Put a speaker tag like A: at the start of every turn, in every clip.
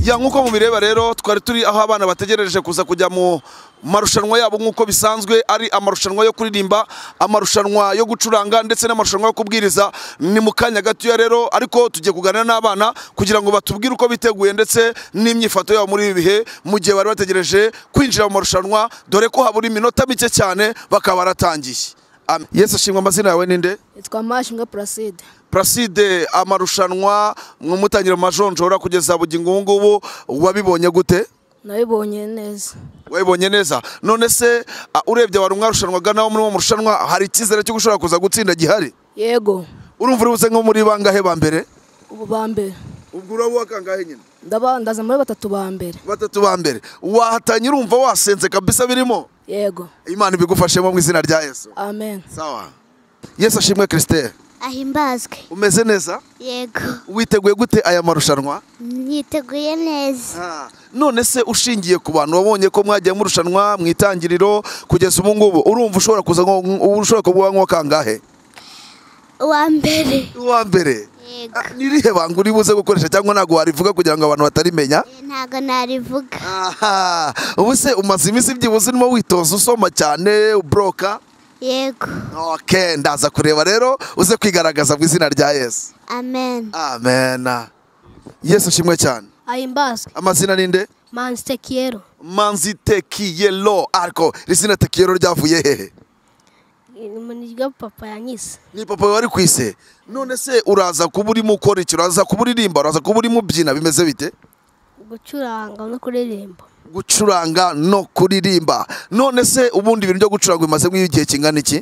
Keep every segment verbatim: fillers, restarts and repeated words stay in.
A: ya nkuko mubireba rero twari turi aho abana bategereje kuza kujya mu marushanwa yabo nkuko bisanzwe ari amarushanwa yo kuririmba, amarushanwa yo gucuranga ndetse n'amarushanwa yo kubwiriza. Ni mu kanya gato ya rero ariko tugiye kuganira n'abana kugira ngo batubwire uko biteguye ndetse n'imyifato yabo muri ibi bihe mu gihe bari bategereje kwinjira mu marushanwa, dore ko habura iminota mike cyane bakaba baratangiye. Yesu ashimwe. Amazina yawe ninde?
B: Yitwa Mashimwe Placide.
A: Placide, amarushanwa mwumutangira majonjora kugeza bugingo ngubu wabibonye gute?
B: Nabibonye neza.
A: Wabibonye neza. None se urebye wari mwarushanwaga nawo muri mu marushanwa, hari ikizere cyo gushobora kuza gutsinda gihari?
B: Yego.
A: Urumva urubuze nko muri bangahe ba mbere?
B: Ubu ba mbere.
A: Ubwo urabuha kangahe nyine?
B: Ndabandaza muri batatu ba mbere.
A: Batatu ba mbere. Wahatanye urumva wasenze kabisa birimo?
B: Yego.
A: Imana ibigufashemo mu izina rya Yesu.
B: Amen.
A: Sawa. Yesu ashimwe. Christelle,
C: ahimbazwe.
A: Umeze neza?
C: Yego.
A: Witeguye gute aya marushanwa?
C: Niteguye neza.
A: Ah, none se ushingiye ku bantu wabonye ko mwagiye mu rushanwa mwitangiriro kugeza ubu ngubu, urumva ushobora kuza nko ushobora kuba nko kangahe?
C: Uwa mbere.
A: Uwa mbere.
C: Yego.
A: Nirihe banga uri buze gukoresha cyangwa ntago warivuga kugira ngo abantu batarimenya?
C: Ntago narivuga.
A: Aha, ubu se umaze iminsi byibuze urimo witoza usoma cyane ubroka?
C: Yego.
A: Okay, ndaza kureba rero uze kwigaragaza mu izina rya Yesu.
C: Amen.
A: Amen. Yesu ashimwe cyane.
B: Ahimbazwe.
A: Amazina ninde?
B: Manzi Tekiero.
A: Manzi Tekiero. Ariko risina Tekiero ryavuye hehe?
B: Muniryo papa yanyise.
A: Ni papa wari kwise. None se uraza kuba urimo ukora iki? Uraza kuba uririmba, uraza kuba urimo byina, bimeze bite?
B: Gucuranga no kuririmba.
A: Gucuranga no kuririmba. None se ubundi ibintu byo gucuranga bimaze nk'igihe kingana iki?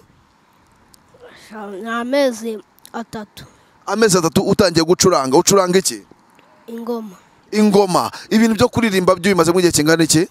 B: Ni amezi atatu.
A: Amezi atatu utangiye gucuranga. Ucuranga iki?
B: Ingoma.
A: Ingoma. Ibintu byo kuririmba byo bimaze nk'igihe kingana iki?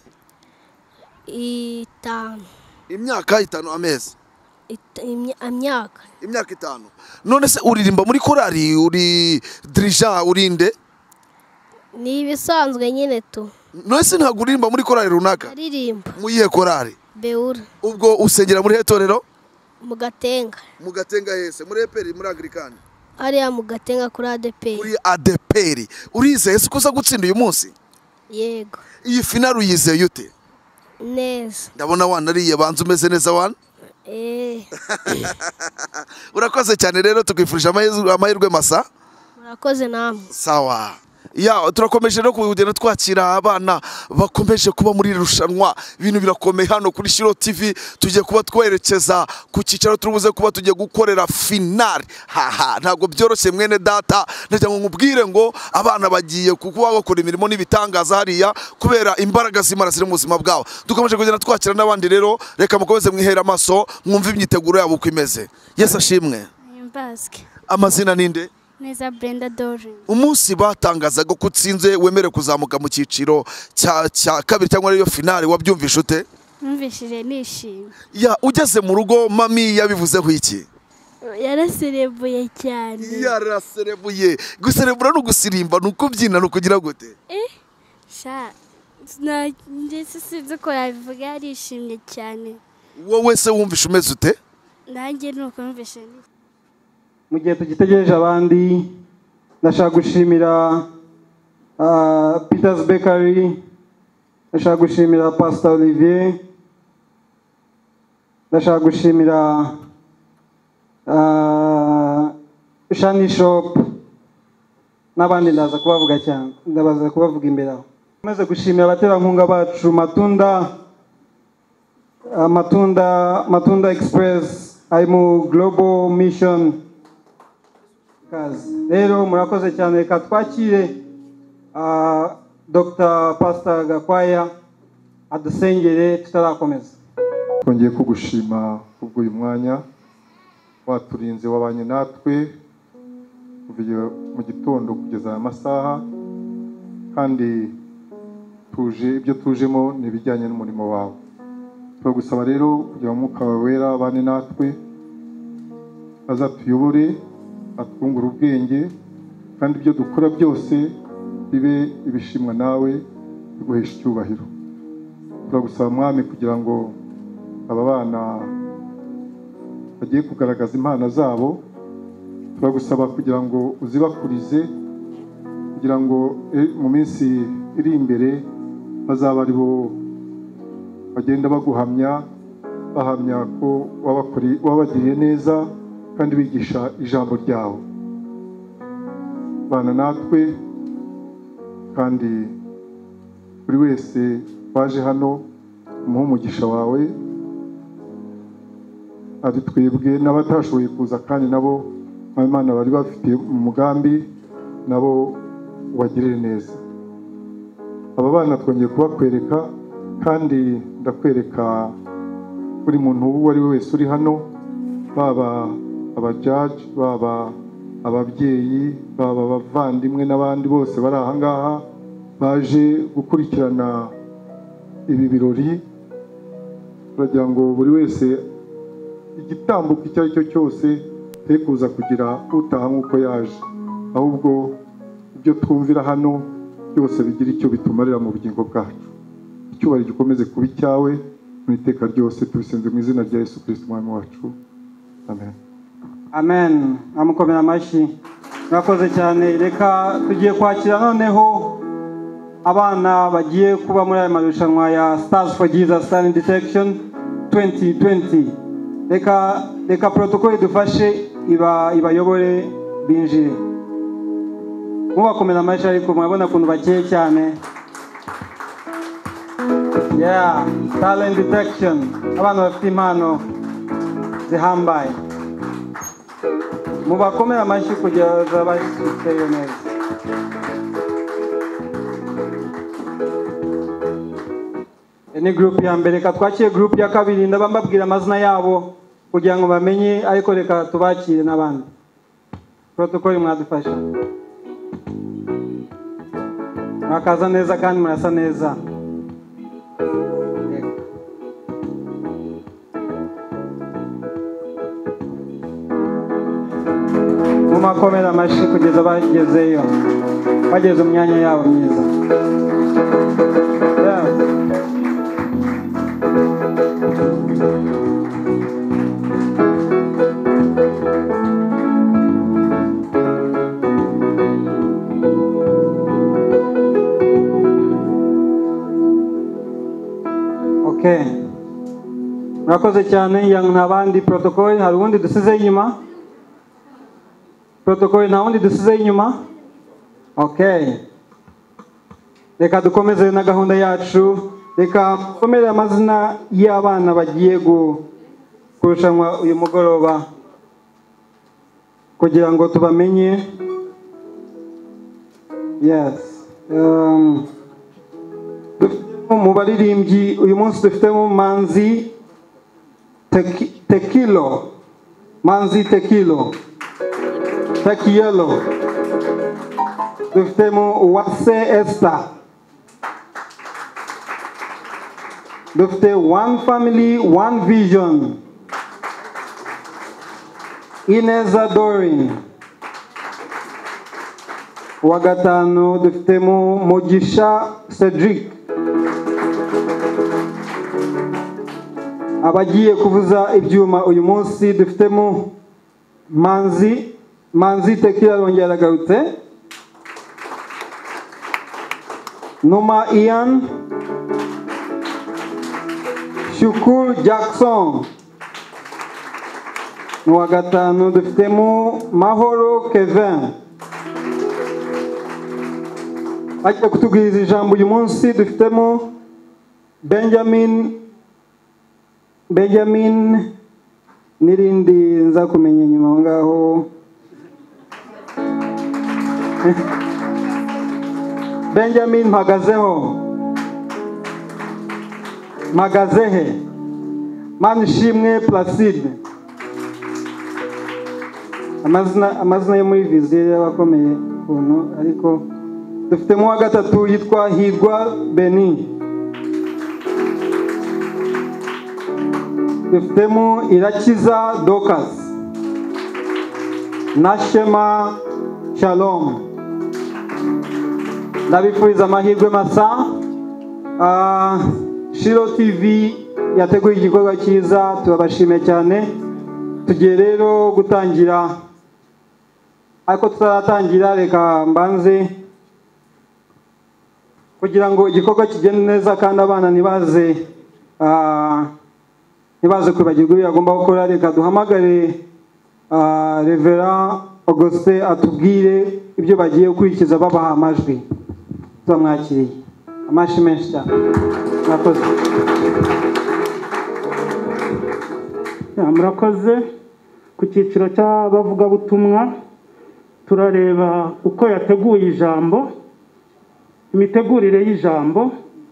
B: Itanu.
A: Imyaka itanu. Amezi
B: imyaka
A: imyaka itanu. None se uririmba muri korali, uri dirija, urinde?
B: Ni ibisanzwe nyine tu.
A: None se ntabwo uririmba muri korali runaka?
B: Aririmba.
A: Mu yihe korali?
B: Beura.
A: Ubwo usengera muri hetorero?
B: Mu Gatenga.
A: Mu Gatenga hese, muri eperi, muri Anglikani?
B: Ariya mu Gatenga kuri A D P.
A: Kuri A D P. Urizeye se kuza gutsinda uyu munsi?
B: Yego.
A: Iyi final uyizeye ute?
B: Neza.
A: Ndabona wanariye banze umeze neza wana?
B: Eh.
A: Urakoze cyane rero, tukwifurije amahirwe masa.
B: Murakoze namwe.
A: Sawa. Ya turakomeje no kugenda twakira abana bakomeje kuba muri rushanwa. Ibintu birakomeye hano kuri Shiro T V. Tugiye kuba twerekeza ku cyicaro turubuze kuba tugiye gukorera final. Haha, ntago byoroshye mwene data. Ndagira ngo nkubwire ngo abana bagiye kukuba bakora imirimo n'ibitangaza hariya kubera imbaraga z'Imana ziri mu buzima bwabo. Dukomeje kugenda twakira n'abandi rero, reka mukomeze mwihera amaso mwumve imyiteguro yabo uko imeze. Yesu ashimwe.
C: Ahimbazwe.
A: Amazina ninde?
C: Neza Brenda Dorin.
A: Umunsi batangazaga ko utsinze wemere kuzamuka mu cyiciro cya cya kabiri cyangwa ariyo finale, wabyumvishe ute?
C: Numvishije nishimye.
A: Ya ugeze mu rugo mami yabivuzeho iki?
C: Yaraserebuye cyane.
A: Yaraserebuye. Guserebura no gusirimba nuko byina no kugira gute?
C: Eh? Sha na ndetse sinzi ko yabivuga, yarishimye cyane.
A: Wowe se wumvishe umeze ute?
C: Nanjye nuko numvise.
D: Mu gihe tugitegereje abandi, ndashaka gushimira Peter's Bakery, ndashaka gushimira Pastor Olivier, ndashaka gushimira Shani Shop n'abandi ndaza kubavuga cyane, ndabaza kubavuga imbere aho. Maze gushimira abaterankunga bacu Matunda Matunda Matunda Express, Aimu Global Mission. Rero murakoze cyane, reka twakire Doctor Pastor Gakwaya adusengere tutarakomeza.
E: Twongeye kugushima kubwo uyu mwanya waturinze, wabanye natwe kuva mu gitondo kugeza aya masaha, kandi tuje ibyo tujemo n'ibijyanye n'umurimo wawe. Turagusaba rero kugira umwuka wawe wera abane natwe, azatuyobore, atwungura ubwenge, kandi ibyo dukora byose bibe ibishimwa nawe, biguhesha icyubahiro. Turagusaba mwami kugira ngo aba bana bagiye kugaragaza impano zabo, turagusaba kugira ngo uzibakurize, kugira ngo mu minsi iri imbere bazaba ari bo bagenda baguhamya bahamya ko wabagiriye neza kandi bigisha ijambo ryawe. Bana natwe kandi buri wese waje hano umuhe umugisha wawe, ari twebwe n'abatashoboye kuza kandi nabo Imana bari bafite umugambi nabo wagirire neza. Aba bana twongeye kubakwereka kandi ndakwereka buri muntu uwo ari we wese uri hano, baba abajaji, baba ababyeyi, baba abavandimwe n'abandi bose bari aha ngaha baje gukurikirana ibi birori. Turagira ngo buri wese igitambuko icyo ari cyo cyose te kuza kugira utaha nk'uko yaje, ahubwo ibyo twumvira hano byose bigira icyo bitumarira mu bugingo bwacu. Icyubahiro gikomeze kuba icyawe mu iteka ryose, tubisenze mu izina rya Yesu Kristo umwami wacu, amen.
D: Amen. Amukomera amashyi. Murakoze cyane. Reka tugiye kwakira noneho abana bagiye kuba muri aya marushanwa ya Stars for Jesus Talent Detection twenty twenty. Reka reka protocol idufashe iba ibayobore binjire. Mubakomera amashyi ariko murabona kuntu bakeye cyane. Yeah, Talent Detection. Abana bafite impano zihambaye. Mubakomera amashyi kugira ngo babashyikire neza. Ni group ya mbere, ka twakire group ya kabiri, ndabambabwira amazina yabo kugira ngo bamenye, ariko reka tubakire n'abandi. Protocol mwadufasha. Murakaza neza kandi murasa neza. Mumakomera amashyi kugeza bagezeyo, bageze mu myanya yabo myiza. Yeah. Okay. Murakoze cyane. Yang ntabandi protocol, hari ubundi dusize inyuma. Protocol nta wundi dusize inyuma. Okay. Reka dukomeze na gahunda yacu. Reka komere amazina y'abana bagiye kurushanwa uyu mugoroba kugira ngo tubamenye. Yes. Um, mu baririmbyi uyu munsi dufitemo Manzi Tekilo. Manzi Tekilo. Tekiyelo. Dufitemo Uwase Esther. Dufite One Family, One Vision. Ineza Dorin. Uwa gatanu dufitemo Mugisha Cedric. Abagiye kuvuza ibyuma uyu munsi dufitemo Manzi Manzi Tekila rongera aragarutse. Numa Ian. Shukur Jackson. Uwa gatanu dufitemo Mahoro Kevin. Aje kutubwiriza ijambo uyu munsi dufitemo Benjamin Benjamin nirindi nza kumenya nyuma ngaho. Benjamin Mpagazeho. Mpagazehe. Manishimwe Placide. Amazina amazina yo muri vizier y'abakomeye kuntu, ariko dufitemo wa gatatu yitwa Higwa Beni. Dufitemo Irakiza Dokas. Nashema Shalom. Ndabifuriza amahirwe masa. Uh, Shiro T V yateguye igikorwa cyiza, turabashimiye cyane. Tugiye rero gutangira, ariko tutatangira reka mbanze kugira ngo igikorwa kigende neza kandi abana ntibaze ah, ntibaze kwibagirwa ibyo bagomba gukora. Reka duhamagare ah, Reverend Augustin atubwire ibyo bagiye gukurikiza babaha amajwi. Tuzamwakiriye amashi menshi cyane. Murakoze.
F: Murakoze. Ku cyiciro cy'abavugabutumwa turareba uko yateguye ijambo, imitegurire y'ijambo.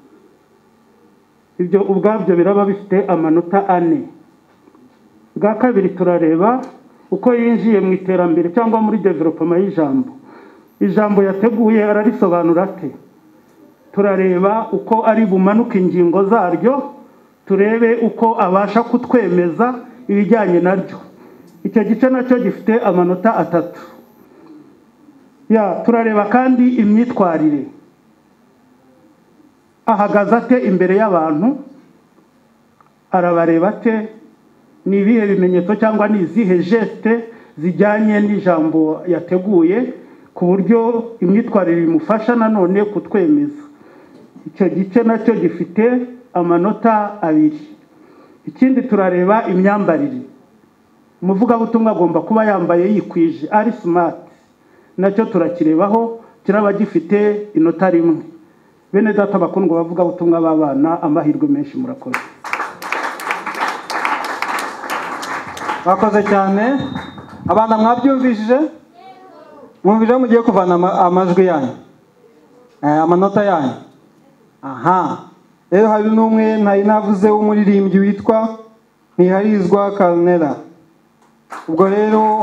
F: Ibyo ubwabyo biraba bifite amanota ane. Bwa kabiri turareba uko yinjiye mu iterambere cyangwa muri development y'ijambo. Ijambo yateguye ararisobanura ate. Turareba uko ari bumanuka ingingo zaryo, turebe uko abasha kutwemeza ibijyanye naryo. Icyo gice nacyo gifite amanota atatu. Ya, turareba kandi imyitwarire. Ahagaze ate imbere y'abantu, arabareba ate, ni ibihe bimenyetso cyangwa ni izihe geste zijyanye n'ijambo yateguye ku buryo imyitwarire imufasha nanone kutwemeza. Icyo gice nacyo gifite amanota abiri. Ikindi turareba imyambarire. Umuvugabutumwa agomba kuba yambaye yikwije, ari smart. Nacyo turakirebaho, kiraba gifite inota rimwe. Bene data bakundwa bavugabutumwa b'abana, amahirwe menshi. Murakoze.
D: Bakoze cyane. Abana mwabyumvishije? Mwumvije mugiye kuvana amajwi yanyu, eh, amanota yanyu. Aha. Rero hari n'umwe ntari navuze w'umuririmbyi witwa Ntiharizwa Karnera. Ubwo rero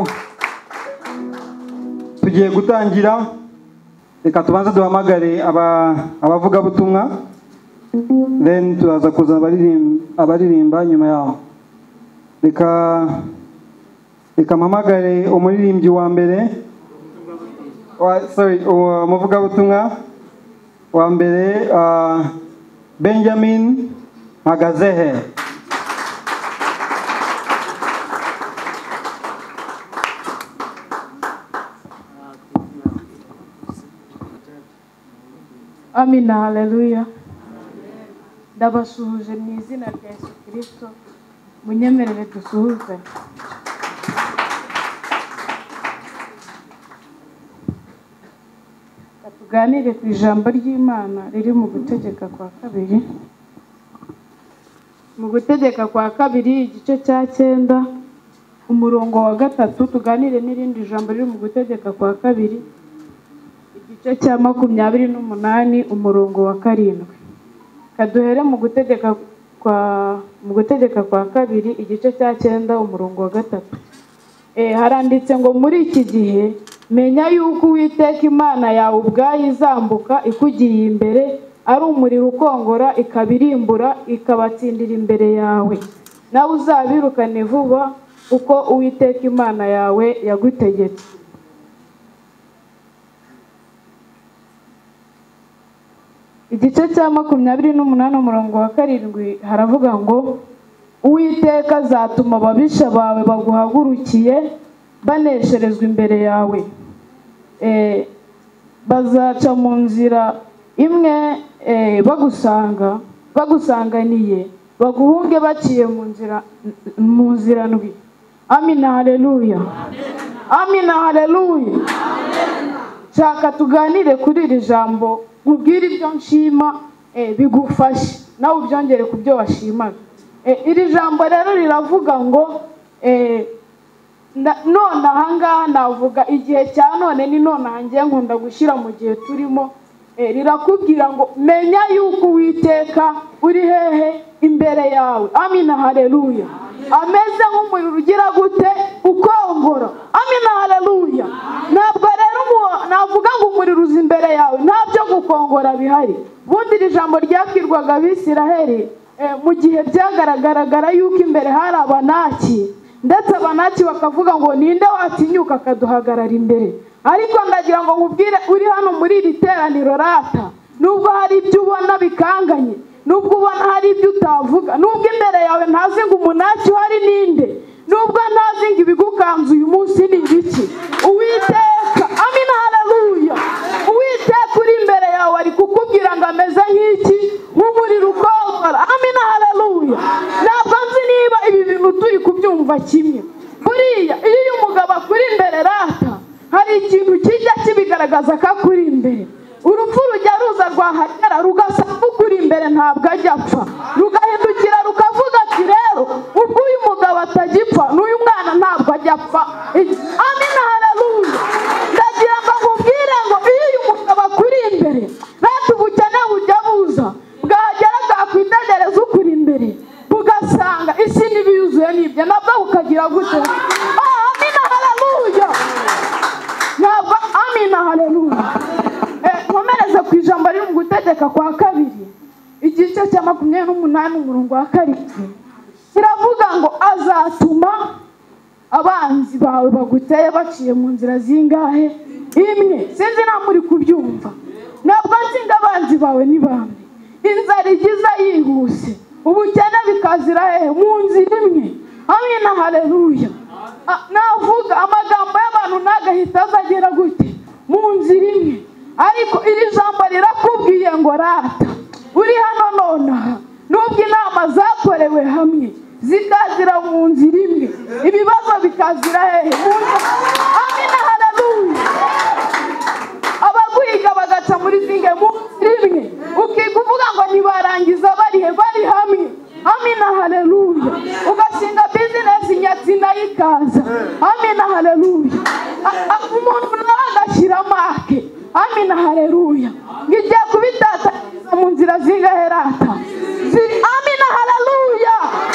D: tugiye gutangira. Reka tubanze duhamagare aba abavugabutumwa, then turaza kuza abaririmba abaririmba nyuma yaho. Reka reka mpamagare umuririmbyi wa mbere, wa sorry umuvugabutumwa wa mbere, uh, Benjamin Magazehe.
G: Amina, haleluya. Ndabasuhuje mu izina rya Yesu Kristo. Munyemerere dusuhuze. Tuganire ku ijambo ry'Imana riri mu Gutegeka kwa kabiri. Mu Gutegeka kwa kabiri igice cya cyenda umurongo wa gatatu. Tuganire n'irindi jambo riri mu Gutegeka kwa kabiri igice cya makumyabiri n'umunani umurongo wa karindwi. Kaduhere mu Gutegeka kwa mu Gutegeka kwa kabiri igice cya cyenda umurongo wa gatatu. Eh haranditse ngo muri iki gihe menya yuko Uwiteka Imana yawe ubwayo izambuka ikugiye imbere, ari umuriro ukongora ikabirimbura ikabatsindira imbere yawe. Nawe uzabirukane vuba uko Uwiteka Imana yawe yagutegetse. Igice cya makumyabiri n'umunani umurongo wa karindwi haravuga ngo Uwiteka azatuma ababisha bawe baguhagurukiye banesherezwa imbere yawe. Eh, bazaca mu nzira imwe eh, bagusanga bagusanganiye, baguhunge baciye mu nzira mu nzira ndwi. Amina, haleluya. Amina, haleluya. Shaka tuganire kuri iri jambo, ubwire ibyo nshima eh, bigufashe nawe ubyongere ku byo washimaga. Eh, iri jambo rero riravuga ngo eh, none ahangaha navuga igihe cya none ni none hangiye nkunda gushyira mu gihe turimo. Eh, rirakubwira ngo menya yuko Uwiteka uri hehe imbere yawe. Amina, haleluya. Ameze nk'umuriro ugira gute ukongora. Amina, haleluya. Ntabwo rero navuga ngo umuriro uzi imbere yawe ntabyo gukongora bihari. Bundi iri jambo ryakirwaga Abisiraheli eh, mu gihe byagaragara yuko imbere hari Abanaki, ndetse Abanaki bakavuga ngo ninde watinyuka akaduhagarara imbere. Ariko ndagira ngo nkubwire uri hano muri iri teraniro rata, nubwo hari ibyo ubona bikanganye, nubwo ubona hari ibyo utavuga, nubwo imbere yawe ntazi ngo Umunaki uhari ninde, nubwo ntazi ngo ibigukanze uyu munsi ni ibiki, Uwiteka, amina, haleluya, Uwiteka uri imbere yawe ari kukubwira ngo haleluya. Ntabwo nzi niba ibi bintu turi kubyumva kimwe. Buriya iyo uyu mugabo akuri imbere rata, hari ikintu kijya kibigaragaza ko akuri imbere. Urupfu rujya ruza rwahagera rugasanga ukuri imbere ntabwo ajya apfa, rugahindukira rukavuga ati rero ubwo uyu mugabo atagipfa n'uyu mwana ntabwo ajya apfa. Amina haleluya. Ndagira ngo nkubwire ngo iyo uyu mugabo akuri imbere rata ubukene bujya buza bwagera bwakwitegereza ukuri imbere bugasanga isi n'ibiyuzuye n'ibyo nabwo bukagira gute. Amina haleluya. Ntabwo amina haleluya. Nkomereze ku ijambo riri mu gutegeka kwa kabiri igice cya makumyabiri n'umunani umurongo wa karindwi kiravuga ngo azatuma abanzi bawe baguteye baciye mu nzira zingahe? Imwe. Sinzi nta muri kubyumva. Ntabwo nzi ngo abanzi bawe ni bamwe. Inzara igiza yihuse, ubukene bikazira hehe? Mu nzira imwe. Amina haleluya. Navuga amagambo y'abantu ntagahita azagera gute? Mu nzira imwe. Ariko iri jambo rirakubwiye ngo rata uri hano nonaha nubwo inama zakorewe hamwe zikazira mu nzira imwe, ibibazo bikazira hehe? Amina haleluya. Abaguhiga bagaca muri zinge mu nzira imwe, ukiga uvuga ngo ntibarangiza barihe? Bari hamwe. Amina haleluya. Ugashinga bizinesi nyatsi nayo ikaza. Amina haleluya. Umuntu nawe agashyira make. Amina haleluya. Ngiye kubitatanyiriza mu nzira zingahe rata? Amina haleluya.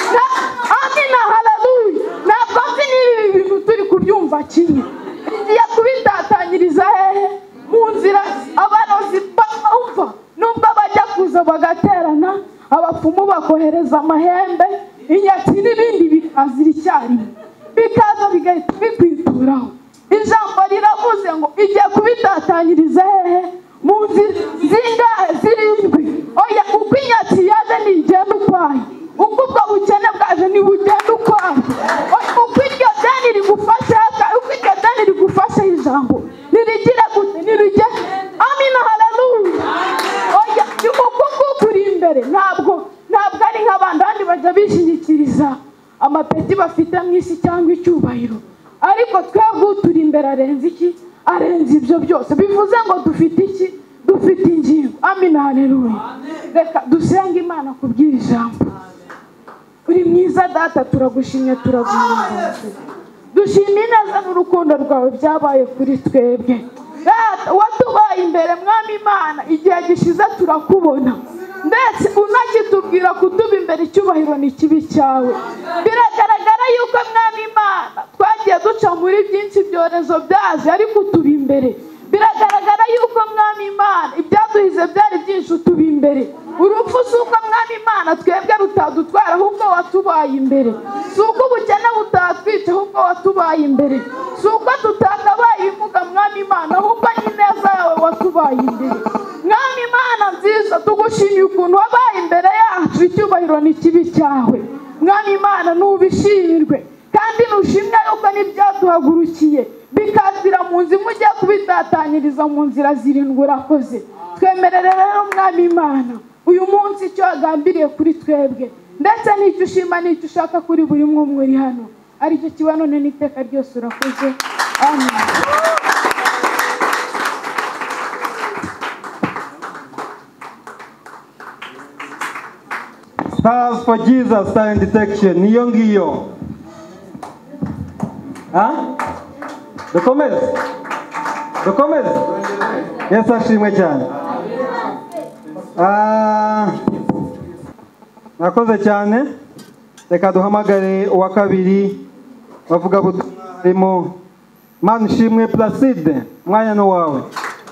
G: Amina haleluya. Ntabwo nzi niba ibi bintu turi kubyumva kimwe. Ngiye kubitatanyiriza hehe? Mu nzira abarozi bumva nubwo bajya kuza bagaterana, abapfumu bakohereza amahembe, inyatsi n'ibindi bikazira icyarimwe, bikaza bigahita bikwituraho. Ijambo riravuze ngo igiye kubitatanyiriza hehe? Mu nzira zingahe? Zirindwi. Oya, uko inyatsi yaje ntigenda ukwayo, uko ubwo bukene bwaje ntibugenda ukwayo, uko iryo deni rigufashe uko iryo deni rigufashe ijambo nirigire gute? Nirige. Amina haleluya. Oya, uko nguko uri imbere ntabwo ntabwo ari nk'abandi abandi bajya bishingikiriza amapeti bafite mu isi cyangwa icyubahiro, ariko twebwe turi imbere arenze iki? Arenze ibyo byose. Bivuze ngo dufite iki? Dufite ingingo. Amina haleluya. Reka dusenge Imana kubwira ijambo. Uri mwiza data, turagushimye turaguhimbaza. Dushimye neza n'urukundo rwawe byabaye kuri twebwe. Data watubaye imbere Mwami Imana igihe gishize turakubona, ndetse unakitubwira kutuba imbere icyubahiro ni kibi cyawe. Biragaragara yuko Mwami Imana twagiye duca muri byinshi ibyorezo byaje ariko utuba imbere. Biragaragara yuko Mwami Imana ibyaduhize byari byinshi utuba imbere. Urupfu si uko Mwami Imana twebwe rutadutwara ahubwo watubaye imbere. Si uko ubukene butatwica ahubwo watubaye imbere. Si uko tutakabaye ivuga Mwami Imana ahubwo n'ineza yawe watubaye imbere. Mwami Imana nziza, tugushimiye ukuntu wabaye imbere yacu, icyubahiro ni kibi cyawe. Mwami Imana nubishimirwe kandi nushimwe yuko n'ibyaduhagurukiye bikazira mu nzira ugiye kubitatanyiriza mu nzira zirindwi. Urakoze. Twemerere rero Mwami Imana uyu munsi icyo wagambiriye kuri twebwe, ndetse n'icyo ushima n'icyo ushaka kuri buri umwe umwe uri hano, aricyo kiba none n'iteka ryose. Urakoze. Amen.
D: Stars for Jesus, Star Detection. Niyo ngiyo. Ha? Dukomeze. Dukomeze. Yesu ashimwe cyane. Ah, nakoze cyane. Reka duhamagare uwa kabiri bavuga butumwa harimo Manishimwe Placide. Mwanya no wawe.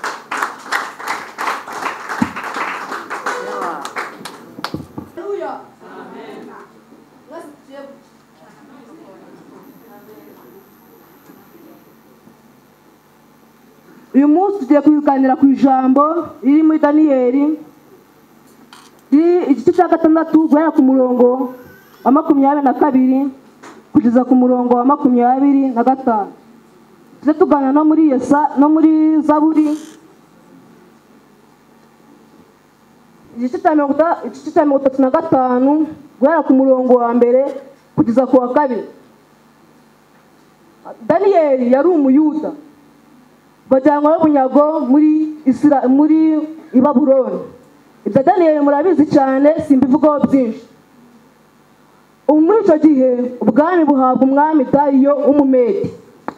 H: Uyu munsi tugiye kuganira ku ijambo riri muri Daniyeli igice cya gatandatu guhera ku murongo wa makumyabiri na kabiri kugeza ku murongo wa makumyabiri na gatanu. Tuze tuganira no muri Yesa no muri Zaburi igice cya mirongo ita- igice cya mirongo itatu na gatanu guhera ku murongo wa mbere kugeza ku wa kabiri. Daniyeli yari umuyuda bajyanwa n'ubunyago muri Isira muri i Babuloni. Ibyo Daniyeli murabizi cyane simbivugaho byinshi. Ubu muri icyo gihe ubwami buhabwa umwami Dariyo w'Umumedi.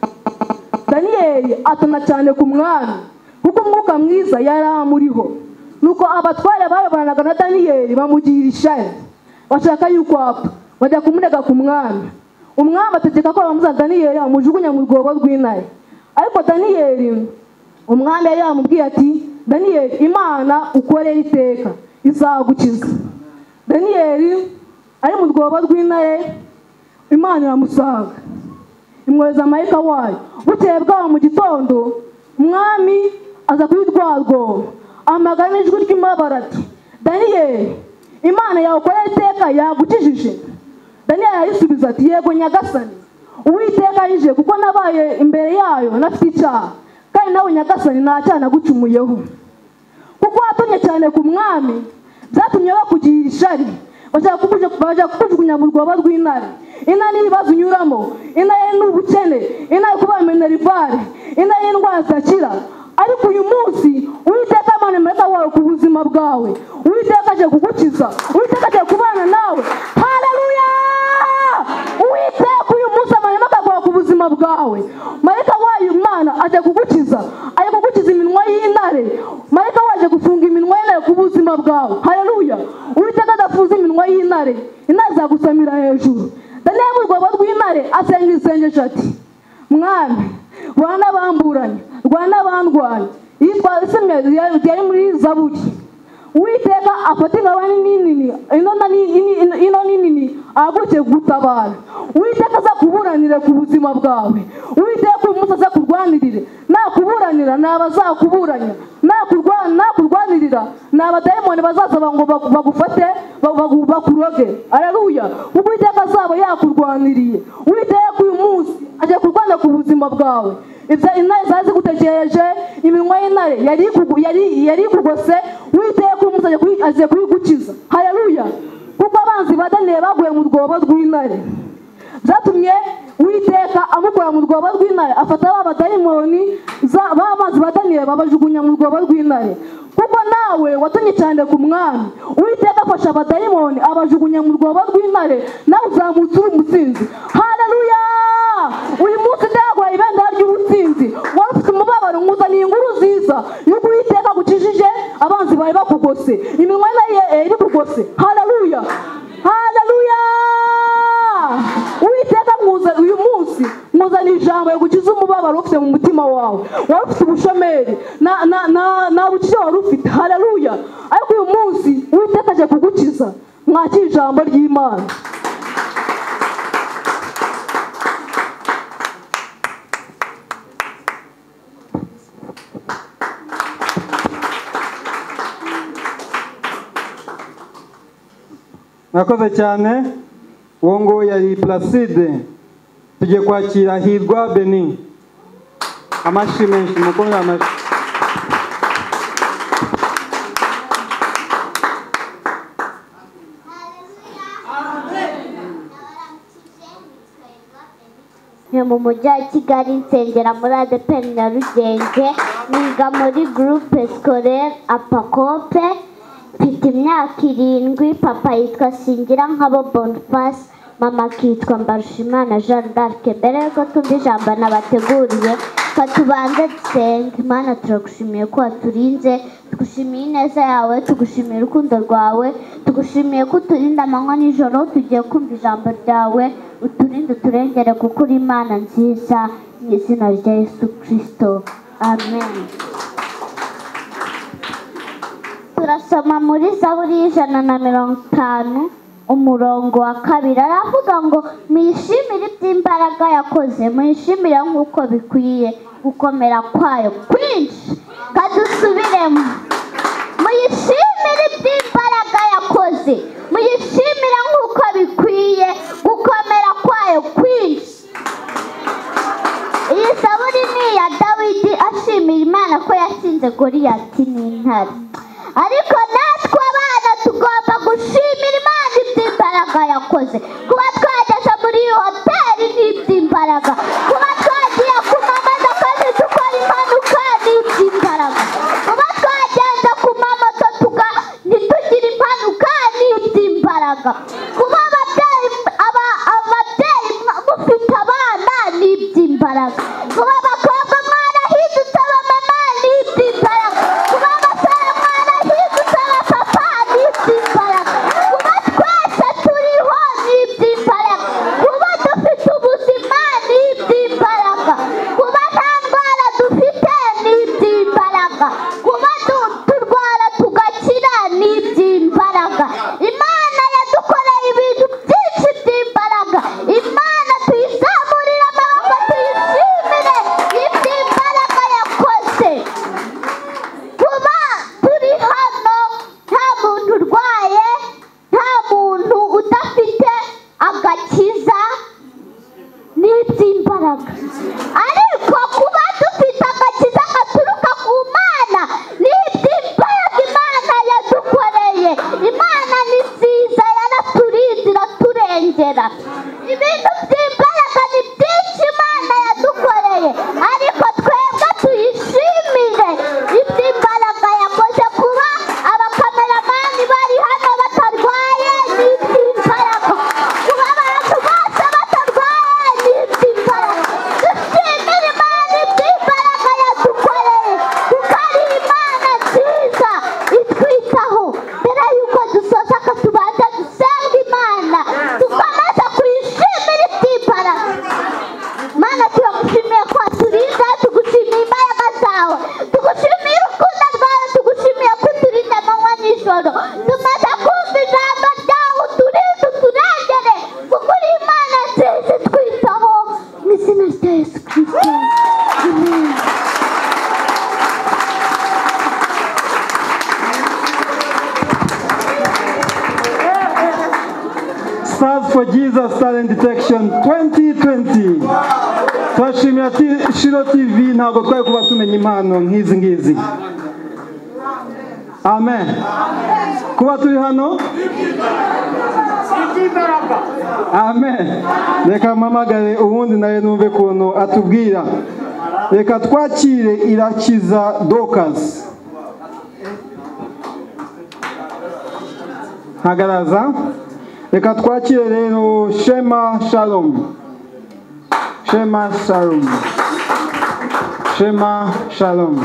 H: Daniyeli atona cyane ku mwami kuko umwuka mwiza yari amuriho. Nuko abatware babanaga na Daniyeli bamugira ishyari bashaka yuko apfa, bajya kumurega ku mwami. Umwami ategeka ko bamuzana Daniyeli amujugunya mu rwobo rw'intare. Ariko Daniyeli umwami yari yamubwiye ati, Daniyeli, Imana ukorera iteka izagukiza. Daniyeli ari mu rwobo rw'intare, Imana iramusanga imwohereza marayika wayo. Bukeye bwaho mu gitondo umwami aza kuri rwa rwobo ahamagara n'ijwi ry'umubabaro ati, Daniyeli, Imana yawe ukorera iteka yagukijije? Daniyeli arayisubiza ati, yego nyagasani, Uwiteka yije kuko nabaye imbere yayo nafite icyaha, kandi nawe nyagasani nta cyaha nagucumuyeho. Kuko watumye cyane ku mwami byatumye bakugirira ishyari, bashaka kukujugunya mu rwobo rw'intare. Intare n'ibibazo unyuramo, intare n'ubukene, intare kuba minerivare, intare n'indwara zidakira. Ariko uyu munsi Uwiteka amana marayika wawe ku buzima bwawe. Uwiteka aje kugukiza, Uwiteka aje kubana nawe. Haleluya! Uwiteka uyu munsi amana marayika wawe ku buzima bwawe. Marayika wayo Imana aje kugukiza, aje kugukiza iminwa y'intare. Marayika waje gufunga iminwa y'intare ku buzima bwawe. Haleluya! Uwiteka adafunze iminwa y'intare, intare zagusamira hejuru. Daniyeli mu rwobo rw'intare asenga isengesho ati, mwami rwana bamburanye, rwana bandwanye. Yitwa isemye yari muri Zaburi. Uwiteka afata ingabo nini ino nini ahagurukiye gutabara. Uwiteka aza kuburanire ku buzima bwawe. Uwiteka uyu munsi aza kurwanirire. Nakuburanira ni abazakuburanya, nakurwanirira ni abadayimoni bazaza ngo bagufate bakuroge. Haleluya! Uwiteka azaba yakurwaniriye. Uwiteka uyu munsi aje kurwana ku buzima bwawe. Ibyo intare zazi gutegereje, iminwa y'intare yari yari yari kugose. Uwiteka uyu munsi aje kuyigukiza. Haleluya! Kuko abanzi ba Daniyeli baguye mu rwobo rw'intare, byatumye Uwiteka amukura mu rwobo rw'intare, afata ba badayimoni b'abanzi ba Daniyeli babajugunya mu rwobo rw'intare. Kuko nawe watumye cyane ku mwami, Uwiteka afasha abadayimoni abajugunya mu rwobo rw'intare, nawe uzamutse uri umusinzi. Haleluya! Uyu munsi ndaguha ibendera ry'ubutsinzi. Wari ufite umubabaro, nkuzaniye inkuru nziza y'uko Uwiteka agukijije abanzi bari bakugose, iminwa ye iri kugose. Haleluya! Haleluya! Uwiteka nkuza uyu munsi nkuzaniye ijambo yo gukiza umubabaro ufite mu mutima wawe. Wari ufite ubushomeri na na na na bukije wari ufite. Haleluya! Ariko uyu munsi Uwiteka aje kugukiza. Mwakira ijambo ry'Imana.
D: Murakoze cyane. Uwo ngo yari Placide. Tugiye kwakira Hirwa Beni. Amashyi menshi, mukomere amashyi.
C: ni mu mujyi wa Kigali, nsengera muri A D P R Nyarugenge, niga muri groupe scolaire Apacope, mfite imyaka irindwi. Papa yitwa Singira Nkabo Boniface, mama akitwa Mbarushimana Jeanne d'Arc. Mbere yuko tumva ijambo nabateguriye, katubanze dusenge. Imana turagushimiye ko waturinze, tugushimiye ineza yawe, tugushimiye urukundo rwawe, tugushimiye ko uturinda amanywa n'ijoro. Tugiye kumva ijambo ryawe, uturinde uturengere kuko uri Imana nziza, mu izina rya Yesu Kristo, amen. Turasoma muri Zaburi y'ijana na mirongo itanu umurongo wa kabiri, aravuga ngo mwishimire iby'imbaraga yakoze, mwishimire nk'uko bikwiye gukomera kwayo kwinshi. Kadusubiremo, muyishimire iby'imbaraga yakoze, muyishimire nk'uko bikwiye gukomera kwayo kwinshi. Iyi Zaburi ni iya Dawidi ashimira Imana ko yatsinze Goliyati n'intare. Ariko natwe abana yakoze, kuba twageze muri iyi hoteli ni iby'imbaraga, kuba twagiye ku mamodoka ntidukora impanuka ni iby'imbaraga, kuba twagenda ku mamoto tuga ntitugire impanuka ni iby'imbaraga, kuba ababyeyi aba- ababyeyi mufite abana ni iby'imbaraga, kuba abakobwa mwarahindutse abamama ni iby'imbaraga, kuba abasore mwarahindutse abapapa ni iby'imbaraga, kuba twese turiho ni iby'imbaraga, kuba dufite ubuzima ni iby'imbaraga, kuba nta ndwara dufite ni iby'imbaraga, kuba du- turwara tugakira ni iby'imbaraga. Imana yadukoreye ibintu byinshi by'imbaraga, Imana tuyizamurire amaboko tuyishimire iby'imbaraga yakoze. Kuba turi hano nta muntu urwaye, nta muntu udafite agakiza ni iby'imbaraga, ariko kuba dufite agakiza gaturuka ku Mana ni iby'imbaraga Imana yadukoreye. Imana ni nziza, yaraturinze iraturengera, ibintu by'imbaraga ni byinshi Imana yadukoreye, ariko twebwe tuyishimire iby'imbaraga yakoze. Kuba abakameramani bari hano batarwaye ni iby'imbaraga, kuba abantu bose batarwaye ni iby'imbaraga. Dushimire Imana iby'imbaraga yadukoreye, kuko ari Imana nziza itwitaho. Mbere yuko dusoza ko tubanza dusenga Imana tukomeze kuyishimira iby'imbaraga. Mana, turagushimiye ko waturinda, tugushimiye imbaraga zawe, tugushimiye urukundo rwawe, tugushimiye ko uturinda amanywa n'ijoro. Tumaze kumva ijambo ryawe, uturinde uturengere, kuko uri Imana nziza itwitaho, mu izina rya Yesu Kristo, amen.
D: Stars for Jesus Talent Detection twenty twenty. Turashimira T- Shiro T V, ntabwo twari kuba tumenya impano nk'izi ngizi. Amen. Kuba turi hano. Amen. Reka mpamagare ubundi nawe numve ukuntu atubwira. Reka twakire Irakiza Dorcas. Hagaraza. Reka twakire rero Shema Shalom. Shema Shalom. Shema Shalom.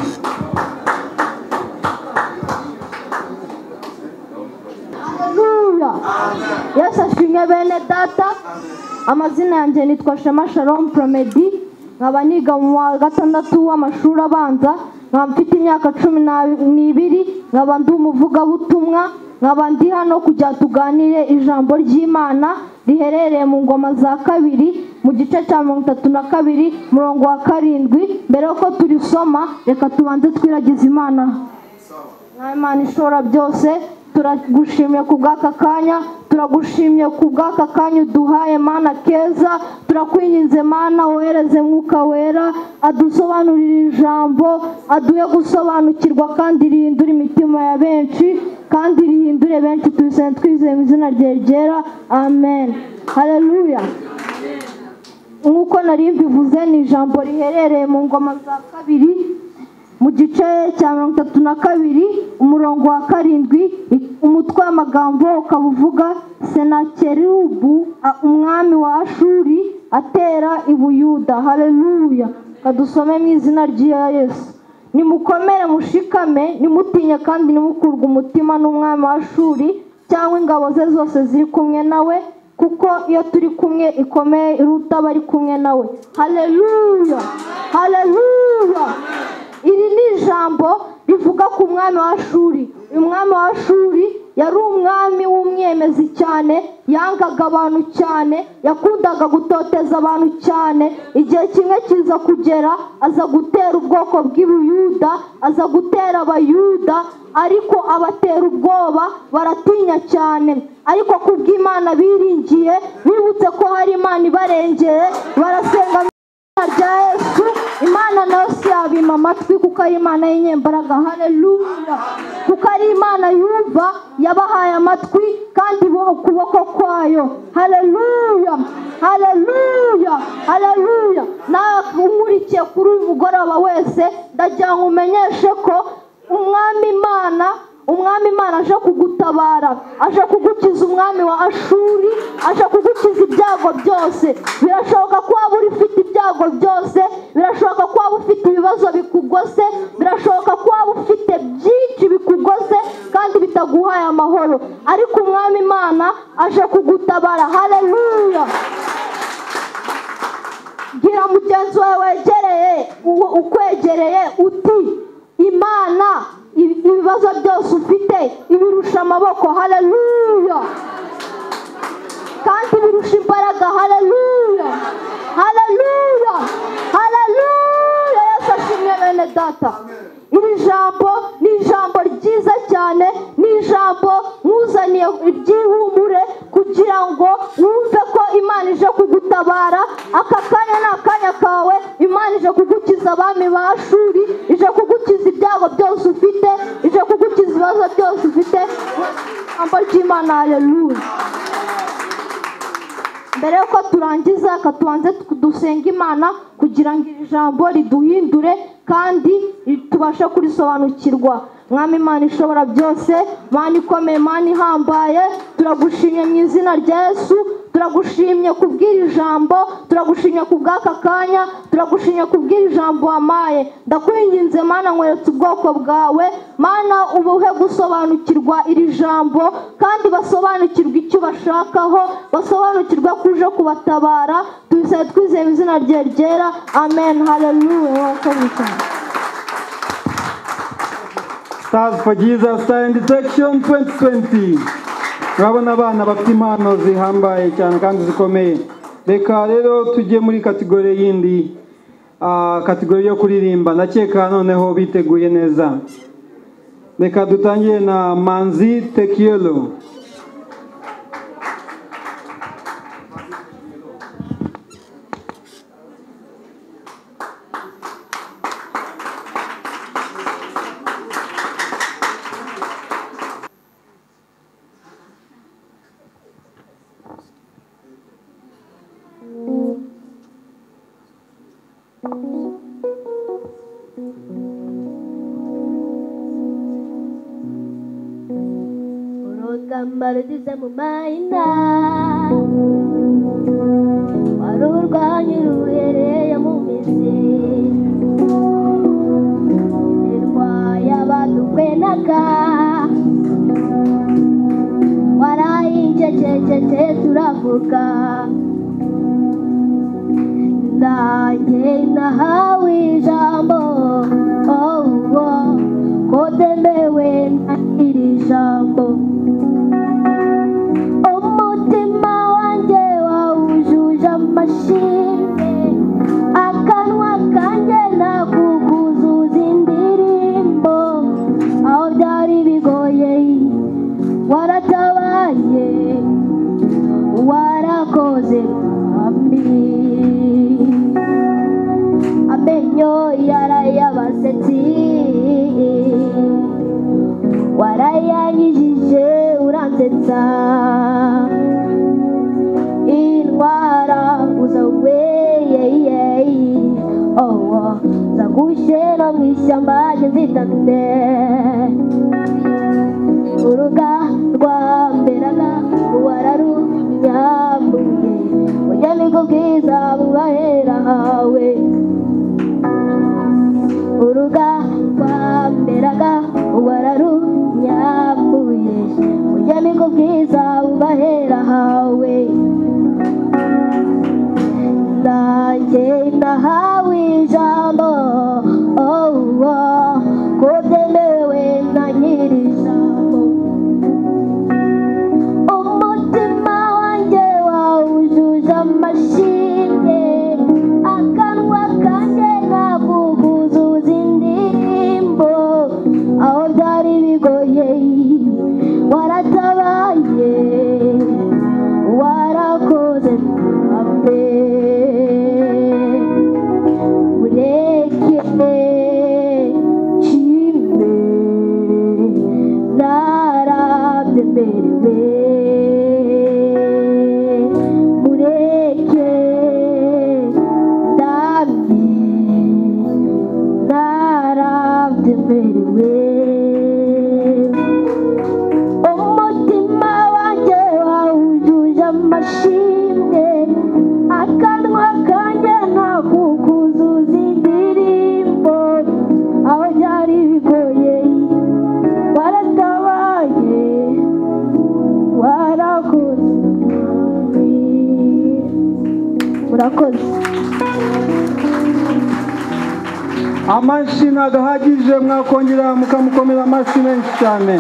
H: Haleluya. Yesu ashimwe bene data. Amazina yanjye nitwa Shema Shalom Promedi. Nkaba niga mu wa gatandatu w'amashuri abanza. Nkaba mfite imyaka cumi na- n'ibiri. Nkaba ndi umuvugabutumwa. Nkaba ndi hano kugira tuganire ijambo ry'Imana riherereye mu ngoma za kabiri mu gice cya mirongo itatu na kabiri murongo wa karindwi. Mbere yuko turisoma, reka tubanze twiragize Imana. Mwa Imana ishobora byose, turagushimiye ku bw'aka kanya, turagushimiye ku bw'aka kanya uduhaye Mana keza. Turakwinginze Mana, wohereze Mwuka Wera adusobanurire ijambo, aduhe gusobanukirwa kandi rihindure imitima ya benshi, kandi rihindure benshi. Tubisenge twizeye mu izina rye ryera, amen. Haleluya. Nk'uko nari mbivuze, ni ijambo riherereye mu ngoma za kabiri mu gice cya mirongo itatu na kabiri umurongo wa karindwi. Umutwe w'amagambo ukaba uvuga Senakeribu a- umwami wa Ashuri atera i Buyuda. Haleluya. Kadusome mu izina rya Yesu. Nimukomere mushikame, nimutinye kandi nimukurwe umutima n'umwami wa Ashuri cyangwa ingabo ze zose ziri kumwe nawe, kuko iyo turi kumwe ikomeye iruta abari kumwe nawe. Haleluya. Haleluya. Iri ni ijambo rivuga ku mwami wa Ashuri. Uyu mwami wa Ashuri yari umwami w'umwemezi cyane, yangaga abantu cyane, yakundaga gutoteza abantu cyane. Igihe kimwe kiza kugera, aza gutera ubwoko bw'Ibuyuda, aza gutera Abayuda, ariko abatera ubwoba, baratinya cyane. Ariko kubw'Imana biringiye, bibutse ko hari Imana ibarengeye, barasenga mu izina rya Yesu. Imana nayo si yabima amatwi, kuko ari Imana y'inyembaraga. Haleluya. Kuko ari Imana yumva, yabahaye amatwi kandi iboha ukuboko kwayo. Haleluya, haleluya, haleluya. Nawe umurikiye kuri uyu mugoroba wese ndagira ngo umenyeshe ko umwami Imana umwami Imana aje kugutabara, aje kugukiza umwami wa Ashuri, aje kugukiza ibyago byose. Birashoboka ko waba ufite ibyago byose, birashoboka ko waba ufite ibibazo bikugose, birashoboka ko waba ufite byinshi bikugose kandi bitaguhaye amahoro, ariko umwami Imana aje kugutabara. Haleluya. Gira mugenzi wawe wegereye ukwegereye uti Imana ibibazo byose ufite ibirusha amaboko. Haleluya. kandi birusha imbaraga. Haleluya, haleluya, haleluya. Yesu ashimwe bene data. Iri jambo ni ijambo ryiza cyane, ni ijambo nkuzaniye iryihumure kugira ngo wumve ko Imana ije kugutabara. Aka kanya ni akanya kawe. Imana ije kugukiza abami ba Ashuri, ije kugukiza ibyago byose ufite, ije kugukiza ibibazo byose ufite. Ijambo ry'Imana. Haleluya. Mbere yuko turangiza katubanze dusenga Imana kugira ngo iri jambo riduhindure kandi tubashe kurisobanukirwa. Mwami Imana ishobora byose, Mana ikomeye, Mana ihambaye, turagushimye mu izina rya Yesu. Turagushimye kubwira ijambo, turagushimye kubw'aka kanya, turagushimye kubwira ijambo wamaye. Ndakwinginze Mana, nkweretse ubwoko bwawe Mana, ubuhe gusobanukirwa iri jambo kandi basobanukirwa icyo bashakaho, basobanukirwa kuje kubatabara. Tubisabe twizeye mu izina rye ryera. Amen. Haleluya.
D: Stars for Jesus Talent Detection twenty twenty. Urabona abana bafite impano zihambaye cyane kandi zikomeye. Reka rero tujye muri kategori yindi, uh, kategori yo kuririmba. Ndakeka noneho biteguye neza. Reka dutangire na Manzi Tekielo.
C: Barudize mu mayina wari urwanya uruhereye mu mizi, iminwa y'abadukwenaga warayicecekece turavuga. Nanjye nahawe ijambo, oh, oh, ko demewe na iri jambo. Akanwa kanjye nakukuzuza indirimbo, aho byari bigoye waratabaye, warakoze ambi. Amenyo yarayabasetsi, warayanyijije uransetsa. Indwara uzaweye, oh, oh, zagushera mu ishyamba nzitane. Uruga rwamberaga wararunyambuye, unyamiko bwiza bubahera hawe. Uruga rwamberaga wararunyambuye, unyamiko bwiza bubahera hawe. Nanjye nahawe ijambo, oh, oh, ko demewe na nyiri ijambo. Umutima wanjye wawujuje amashimwe, akanwa kanjye nakukuzuza indirimbo, aho byari bigoye waratabaye, warakoze ambe. Narabyemerewe murakoze.
D: amashyi ntagahagije mwakongera mukamukomera amashyi menshi cyane.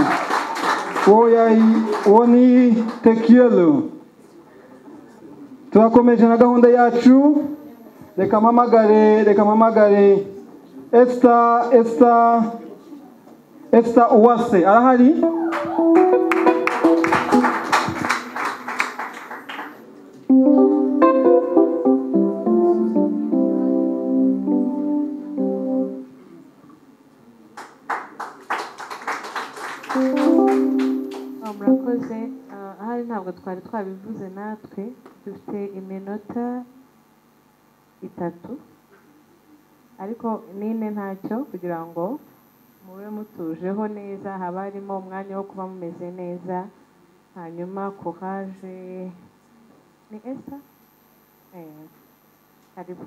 D: uwo ni Tekiyelo. turakomeje na gahunda yacu. reka mpamagare reka mpamagare Esther Esther Esther Uwase arahari?
I: murakoze. ahari ntabwo twari twabivuze natwe dufite iminota itatu ariko n'ine ntacyo kugira ngo mube mutujeho neza, haba harimo umwanya wo kuba mumeze neza. hanyuma courage ni Esther eh karibu.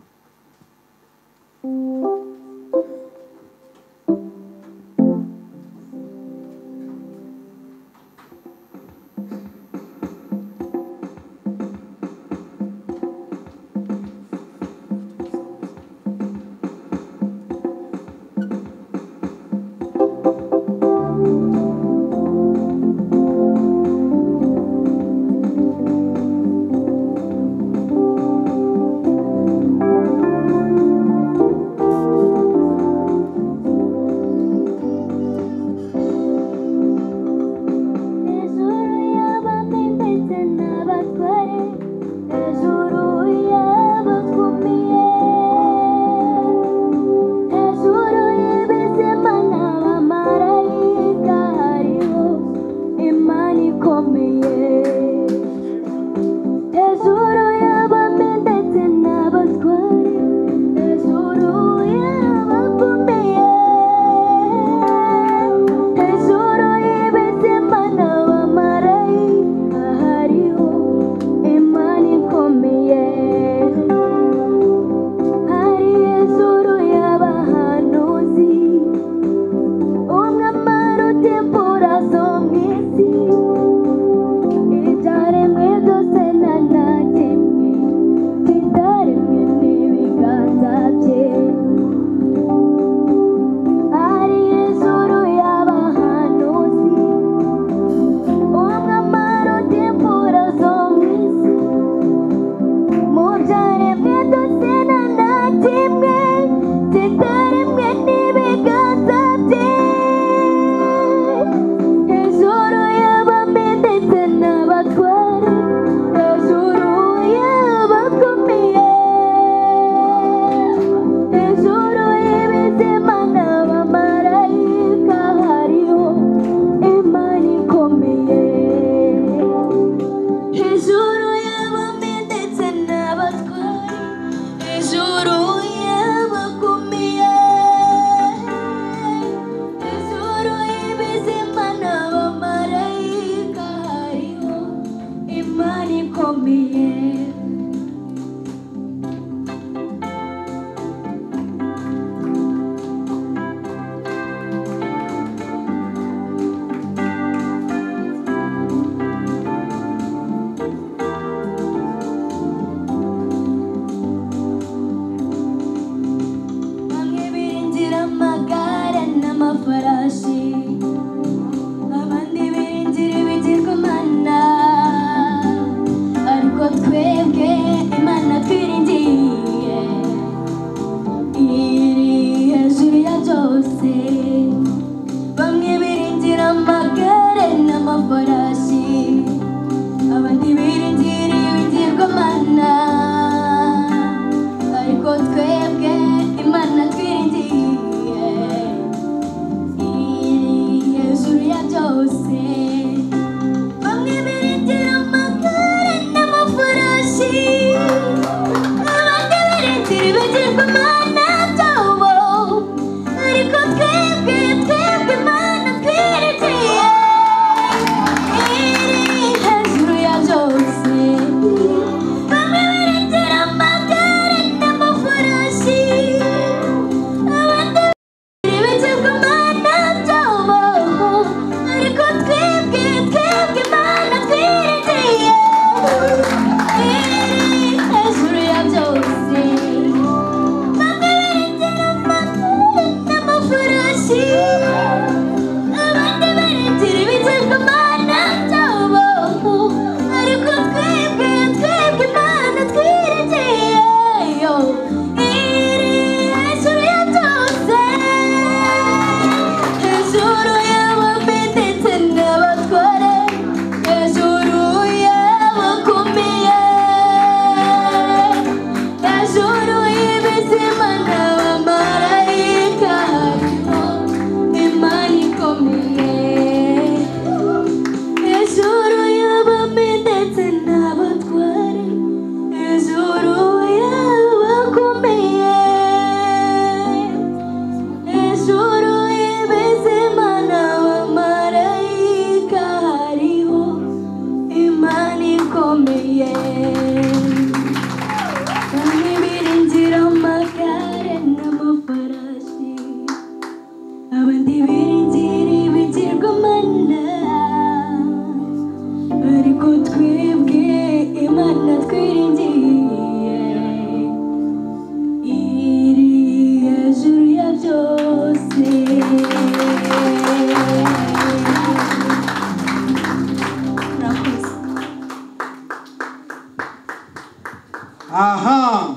D: Aha.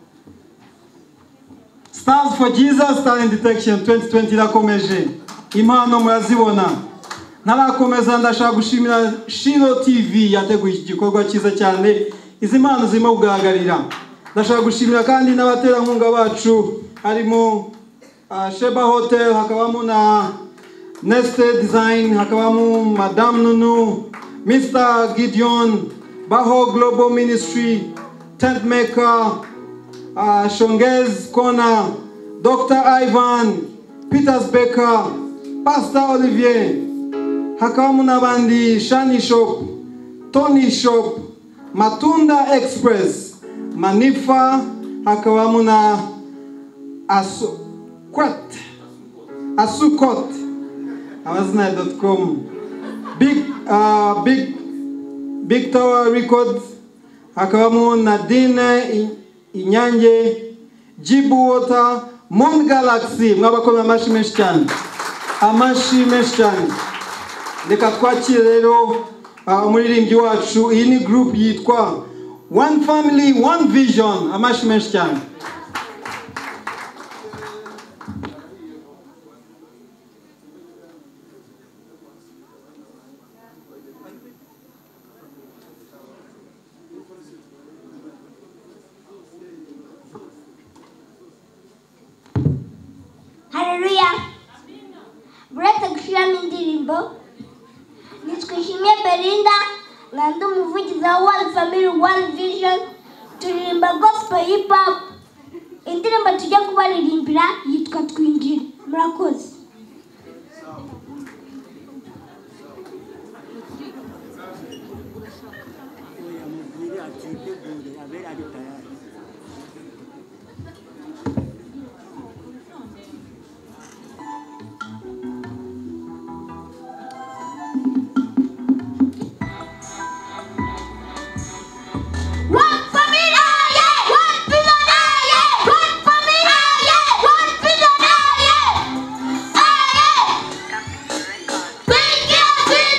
D: Stars for Jesus Talent Detection twenty twenty irakomeje. Impano murazibona. Ntarakomeza ndashaka gushimira Shiro T V yateguye iki gikorwa cyiza cyane. Izi mpano zirimo kugaragarira. Ndashaka gushimira kandi n'abaterankunga bacu harimo uh, Sheba Hotel, hakabamo na Neste Design, hakabamo Madame Nunu, Mister Gideon, Baho Global Ministry, Tent Maker, uh, Shongez Kona, Doctor Ivan, Peters Becker, Pastor Olivier, hakabamo n'abandi Shani Shop, Tony Shop, Matunda Express, Manifa, hakabamo na Asukwat, Asukot, amazina dot com, Big, uh, Big, Big Tower Records, hakabamo Nadine Inyange, Jibu Water, Moon Galaxy, mwabakomeye amashi menshi cyane, amashi menshi cyane. Reka twakire rero umuririmbyi wacu, iyi ni group yitwa One Family, One Vision, amashi menshi cyane.
C: Haleluya. Buretse gushiramo indirimbo nitwishimiye Belinda nandi umuvugizi wa One Family One Vision, turirimba gospel hip hop. Indirimbo tujya kubaririmbira yitwa Twinjire. Murakoze.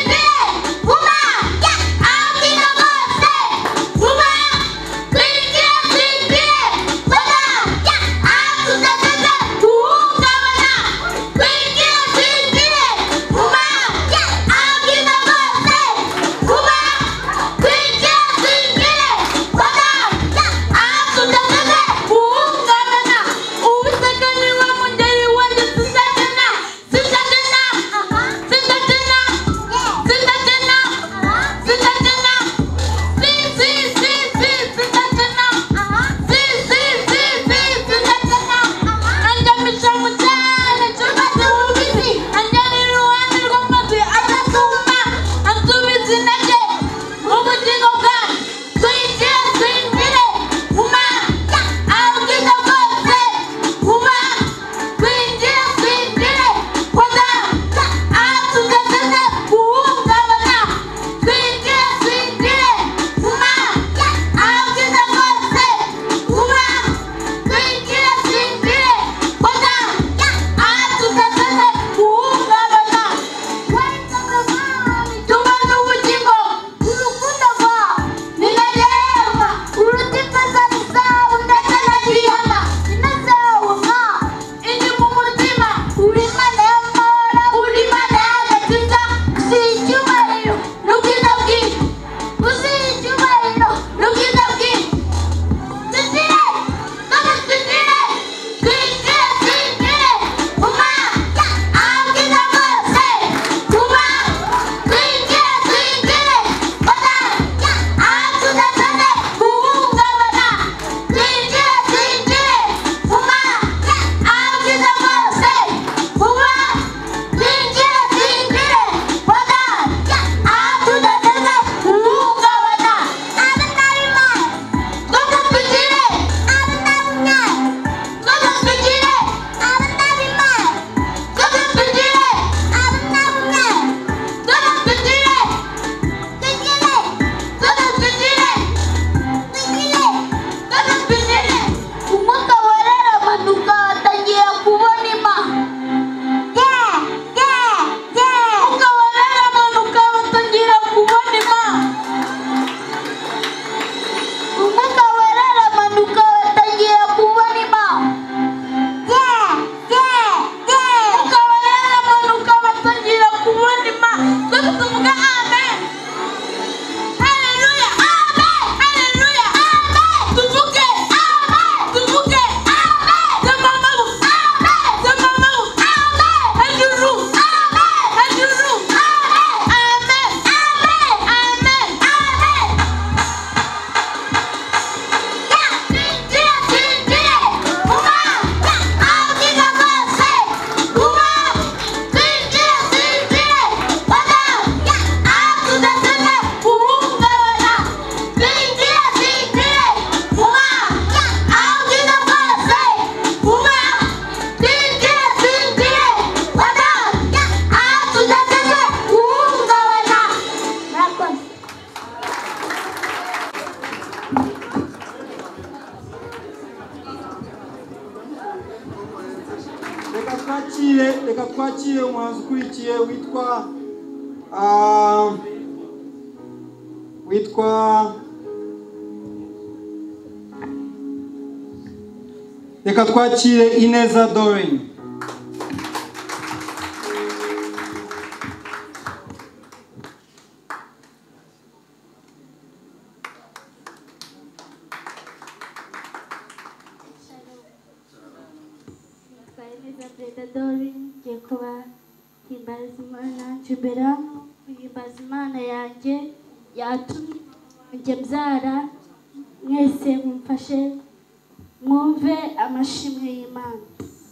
C: Thank you.
D: twakire reka twakire umuhanzi ukurikiye witwa ah, witwa reka twakire Ineza Doreen.
C: ngiye kuba himbaza Imana nshobora guhimbaza Imana yanjye yatumye njye mbyara mwese mumfashe mwumve amashimwe y'Imana.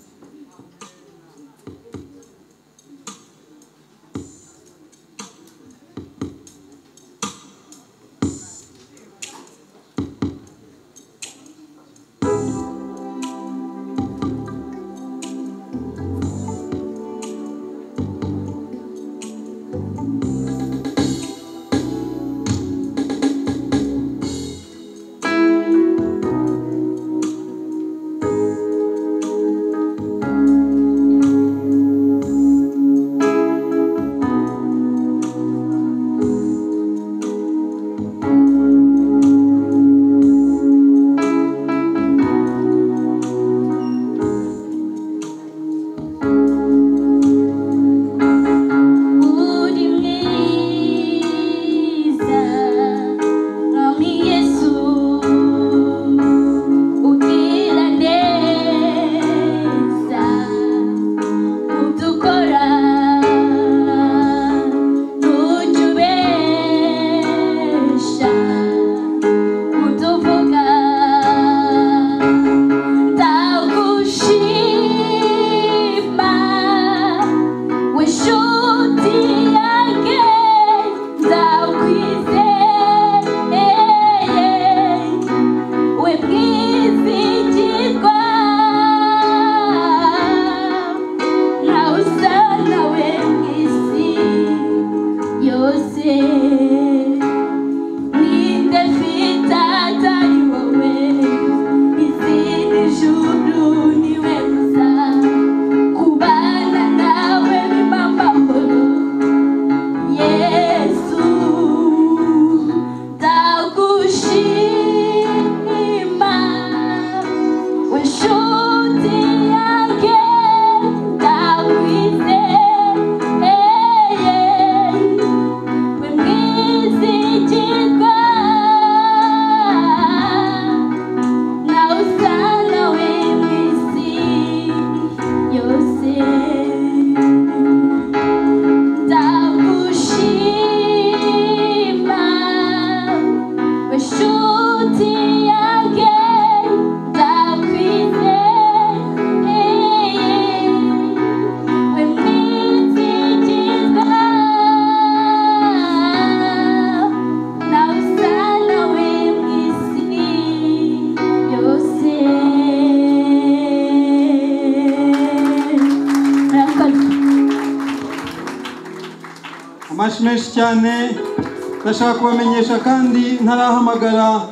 D: Amashi menshi cyane. Ndashaka kubamenyesha kandi ntarahamagara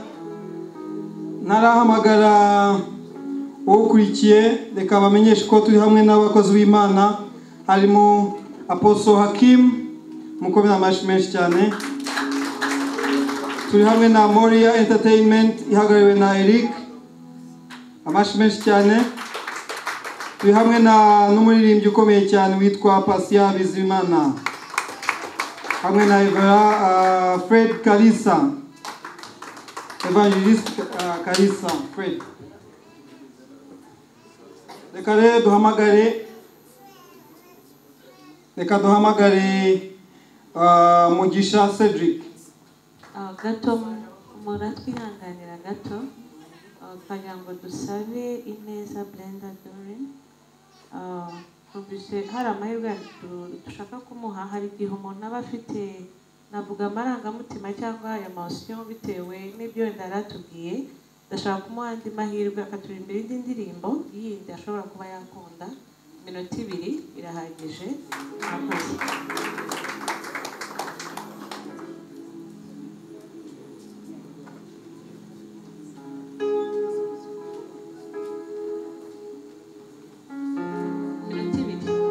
D: ntarahamagara ukurikiye, reka bamenyeshe ko turi hamwe n'abakozi b'Imana, harimo Apostle Hakim, mukomere amashi menshi cyane. Turi hamwe na Moria Entertainment ihagarariwe na Eric, amashi menshi cyane. Turi hamwe na n'umuririmbyi ukomeye cyane witwa Pasia Bizimana, hamwe na Evera uh, Fred Kalisa, Evangelist uh, Kalisa Fred. Reka rero duhamagare reka duhamagare uh, Mugisha Cedric.
I: Uh, gato mura twihanganira gato kugira ngo dusabe Ineza Brenda Doreen. Uh, Kubise hari amahirwe dushaka kumuha, hari igihe umuntu aba afite navuga amarangamutima cyangwa emotion bitewe n'ibyo wenda yaratubwiye. Ndashaka kumuha andi mahirwe akaturimbira indi ndirimbo yindi ashobora kuba yakunda. Minota ibiri irahagije. Murakoze. Minota ibiri.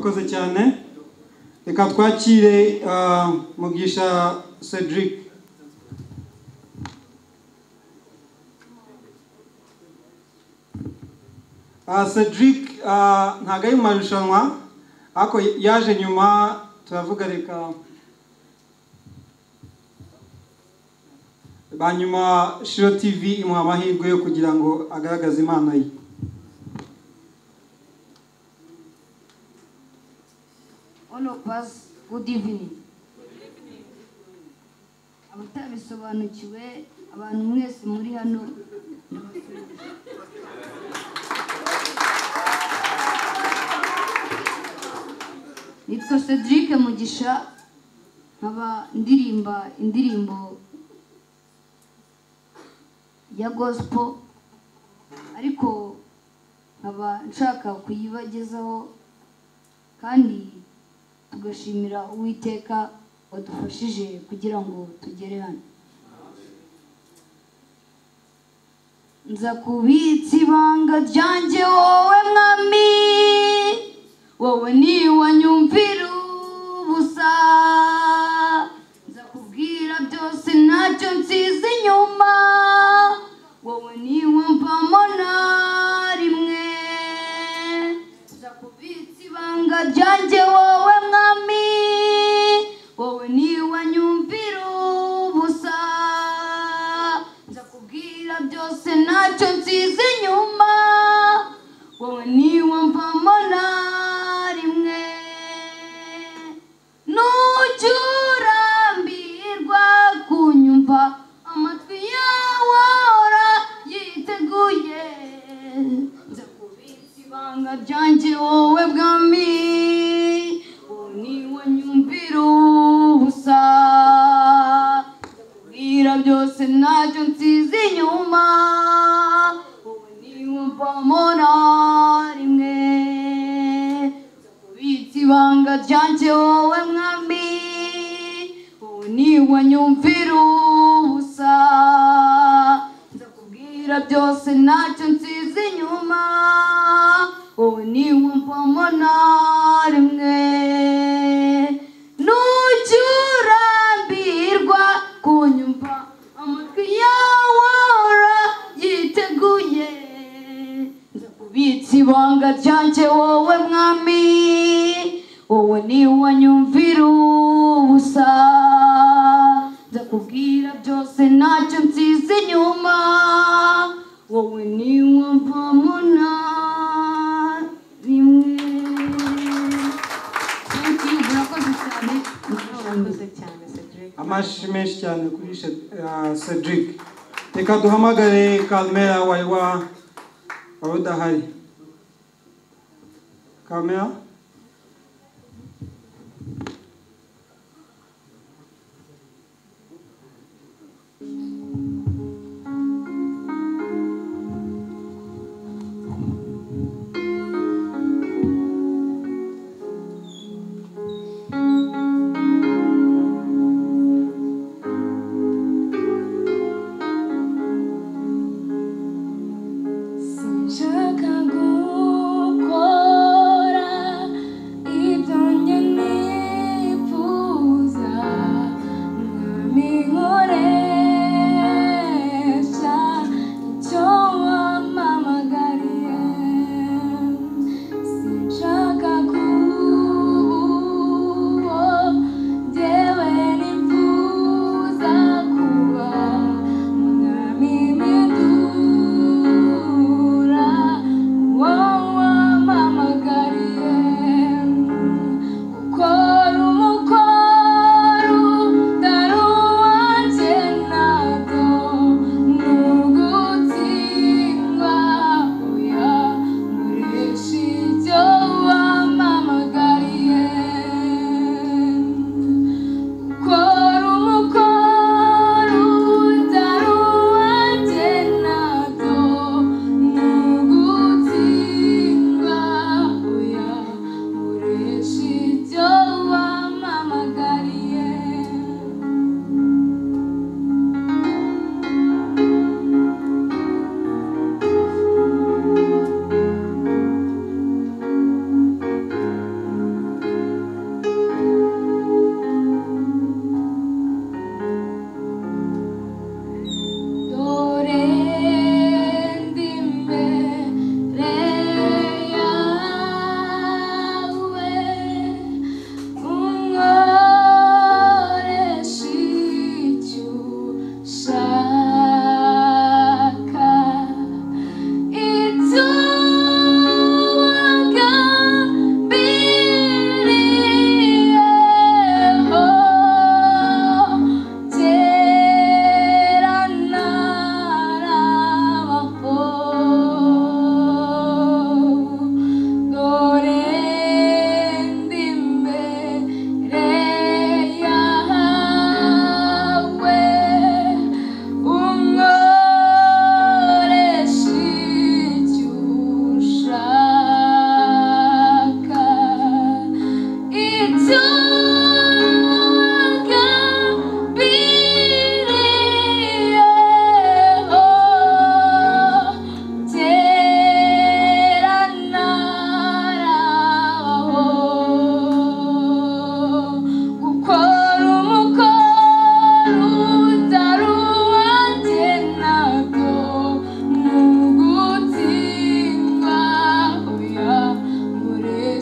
D: murakoze cyane. Reka twakire uh, Mugisha Cedric. Uh, Cedric uh, ntago ari mu marushanwa ariko yaje nyuma, turavuga reka banyuma Shiro T V imuha amahirwe yo kugira ngo agaragaze impano ye.
J: Ono pass, good evening. Abatabisobanukiwe abantu mwese muri hano nitwa Cedric Mugisha, nkaba ndirimba indirimbo ya gospel ariko nkaba nshaka kuyibagezaho kandi tugashimira Uwiteka wadufashije kugira ngo tugere hano. Nza kubitsa ibanga ryanjye wowe mwami, wowe ni wanyumvira ubusa, nza kubwira byose ntacyo nsize inyuma, wowe ni wumvamo na rimwe. Nza kubitsa ibanga ryanjye wowe mwami, wowe ni wanyumvira ubusa, nza kubwira byose ntacyo nsize inyuma, wowe ni wumvamo na rimwe. Nujya urambirwa kunyumva, amatwi yawe ahora yiteguye, nza kubitsa ibanga ryanjye wowe bwami, wowe ni wanyumvira ubusa, kubwira byose ntacyo nsize inyuma, wowe ni wumvamo na rimwe. Kubitsa ibanga ryanjye wowe mwami, wowe ni wanyumvira ubusa, nzakubwira byose ntacyo nsize inyuma, wowe ni wumvamo na rimwe. Nujya urambirwa kunyumva, amatwi yawe ahora yiteguye, nzakubitsa ibanga ryanjye wowe mwami, wowe ni wanyumvira ubusa, nzakubwira byose ntacyo nsize inyuma, wowe ni wumvamo na rimwe. Murakoze cyane.
I: Murakoze cyane Cedric.
D: Amashi menshi cyane kuri uh, Cedric. Reka duhamagare Carmela wari wa wari udahari. Carmela.
K: Sinshaka gukora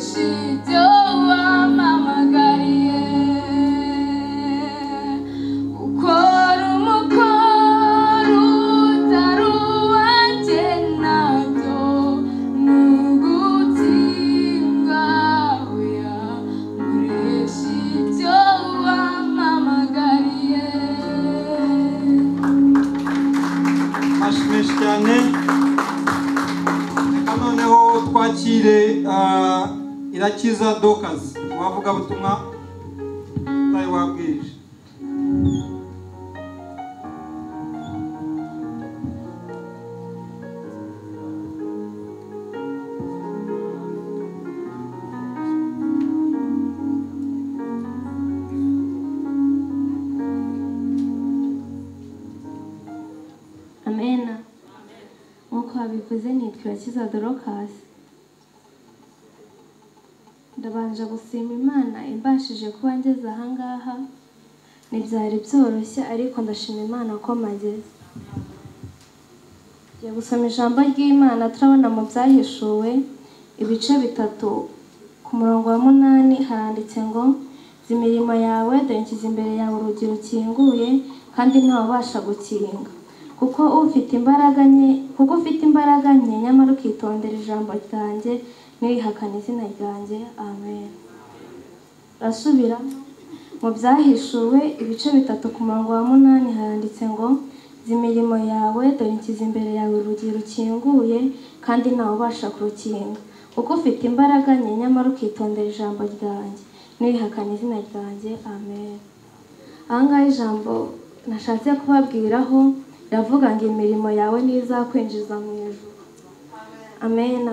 K: ibyo wampamagariye ukora umukoro utari uwanjye nabyo ni ugutsindwa oya nkoresha ibyo wampamagariye.
D: amashyi menshi cyane. Reka noneho twakire ah, Irakiza Dokazi wavuga butumwa utari wabwije.
L: Amena. Nk'uko wabivuze nitwa Irakiza Dorokasi. Ndabanje gusima Imana imbashije kuba ngeze aha ngaha. Ntibyari byoroshye ariko ndashima Imana ko mageze. Tugiye gusoma ijambo ry'Imana turabona mu byahishuwe ibice bitatu ku murongo wa munani haranditse ngo imirimo yawe dore nshyize imbere yawe urugi rukinguye kandi ntawubasha gukinga. Kuko ufite imbaraga nke kuko ufite imbaraga nke nyamara ukitondera ijambo ryanjye ntirihakane izina ryanjye. Amen. Rasubira mu byahishuwe ibice bitatu ku murongo wa munani haranditse ngo imirimo yawe dore nshyize imbere yawe urugi rukinguye kandi ntawubasha kurukinga. Kuko ufite imbaraga nke nyamara ukitondera ijambo ryanjye ntirihakane izina ryanjye. Amen. Aha ngaha ijambo nashatse kubabwiraho riravuga ngo imirimo yawe ntizakwinjiza mu ijuru. Amena.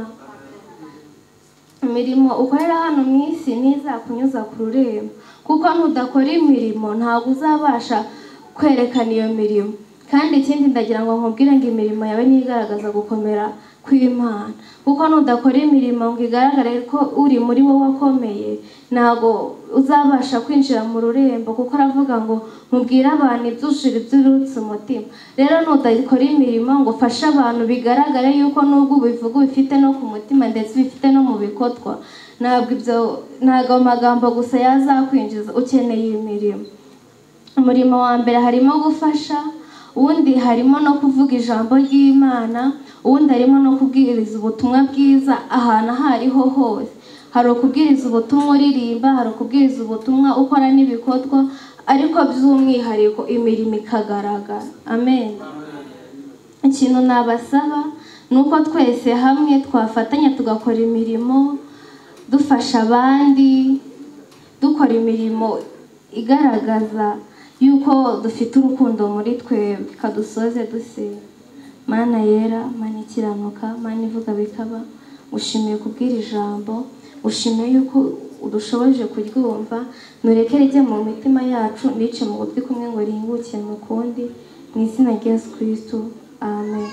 L: Imirimo ukorera hano mu isi ntizakunyuza ku rurembo, kuko nudakora imirimo ntabwo uzabasha kwerekana iyo mirimo. Kandi ikindi ndagira ngo nkubwire ngo imirimo yawe ntigaragaza gukomera kw'Imana, kuko nudakora imirimo ngo igaragare ko uri muri wowe wakomeye ntabwo uzabasha kwinjira mu rurembo, kuko aravuga ngo mubwire abantu ibyushira ibyurutse umutima. Rero nudakora imirimo ngo ufashe abantu bigaragare yuko nubwo ubivuga ubifite no ku mutima ndetse ubifite no mu bikotwa, ntabwo ibyo ntabwo amagambo gusa yazakwinjiza, ukeneye imirimo. Umurimo wa mbere harimo gufasha, uwundi harimo no kuvuga ijambo ry'Imana, uwundi harimo no kubwiriza ubutumwa bwiza ahantu aho ariho hose. Hari ukubwiriza ubutumwa uririmba, hari ukubwiriza ubutumwa ukora n'ibikotwa, ariko by'umwihariko imirimo ikagaragara. Amen. Ikintu nabasaba ni uko twese hamwe twafatanya tugakora imirimo, dufasha abandi, dukora imirimo igaragaza yuko dufite urukundo muri twebwe. Kadusoze dusenga. Mana yera, Mana ikiranuka, Mana ivuga bikaba, ushimiye kubwira ijambo, ushimiye yuko udushoboje kuryumva, nureke rijye mu mitima yacu nice mu gutwi kumwe ngo rihinguke mu kundi, mu izina rya Yesu Kristo. Amen.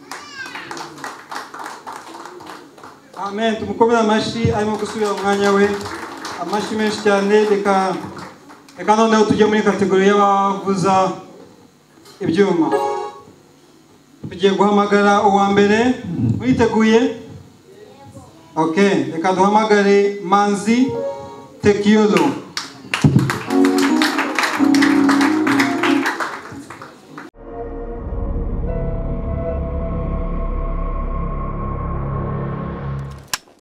D: Amen. Tumukomere amashyi arimo gusubira mu mwanya we. Amashyi menshi cyane. Reka reka noneho tujye muri kategori y'abavuza ibyuma. Tugiye guhamagara uwa mbere. Mwiteguye? Okay, reka duhamagare Manzi Tekiyolo.